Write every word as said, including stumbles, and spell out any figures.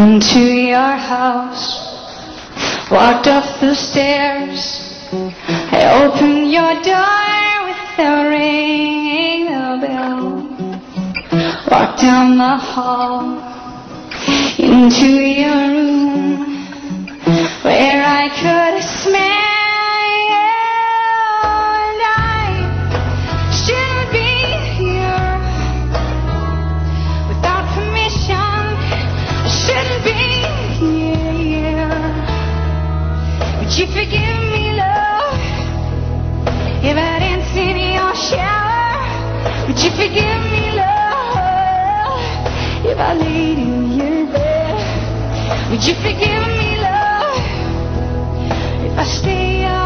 into your house, walked up the stairs. I opened your door without ringing the bell, walked down the hall into your room where I could smell you, and I shouldn't be here without permission. I shouldn't be here. Would you forgive me, love, if I danced in your shower? Would you forgive me, love, if I laid in your bed? Would you forgive me, love, if I stay up